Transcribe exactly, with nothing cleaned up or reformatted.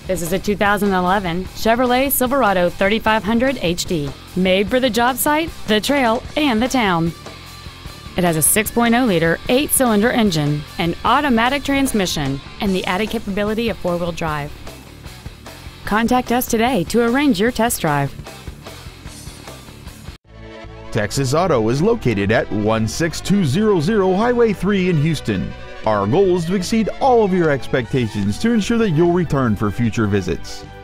This is a two thousand eleven Chevrolet Silverado thirty-five hundred H D, made for the job site, the trail, and the town. It has a six point oh liter eight-cylinder engine, an automatic transmission, and the added capability of four-wheel drive. Contact us today to arrange your test drive. Texas Auto is located at one six two zero zero Highway three in Houston. Our goal is to exceed all of your expectations to ensure that you'll return for future visits.